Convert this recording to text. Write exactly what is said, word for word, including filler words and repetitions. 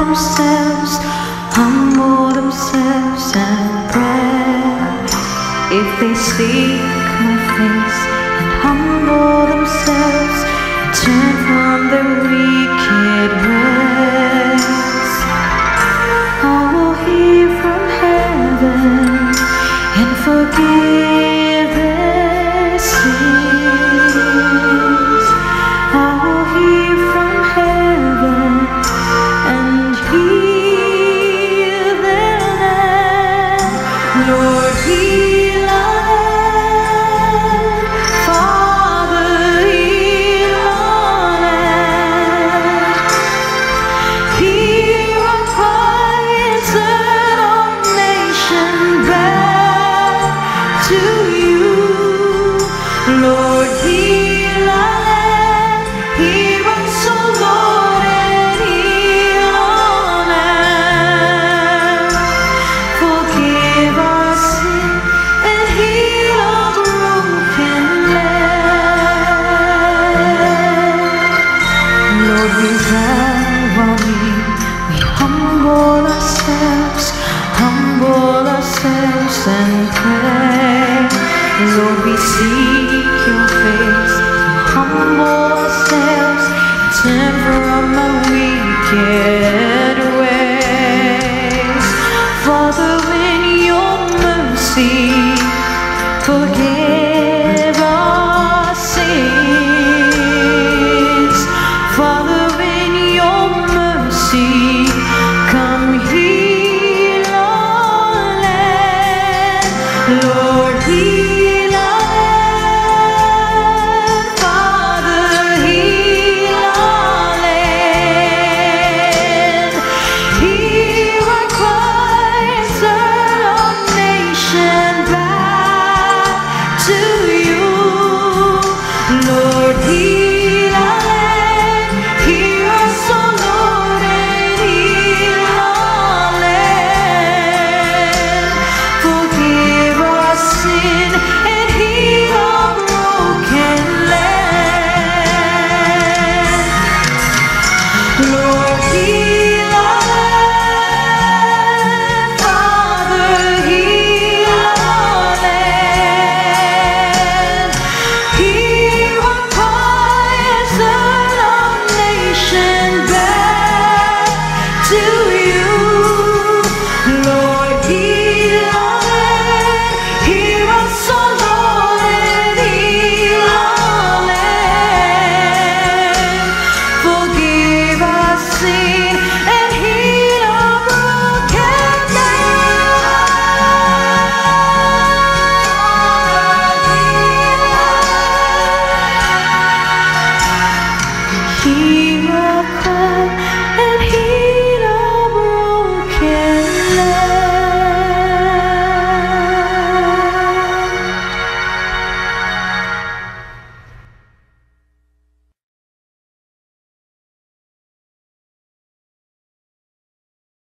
themselves, humble themselves and pray. If they seek my face and humble themselves, turn from their wicked ways, I will hear from heaven and forgive their sins. I will hear from heaven and heal their land. Lord, heal our land. Father, heal our land. Hear our cry and turn our nation back to you. Lord, heal our land. Hear us, O Lord, and heal our land. Forgive our sin and heal our broken land. Lord, we bow our knee, we humble ourselves, humble ourselves and pray. Lord, we seek your face, we humble ourselves, turn from our wicked ways. Father, in your mercy, forgive our sins. Father, in your mercy, come heal our land. Lord, heal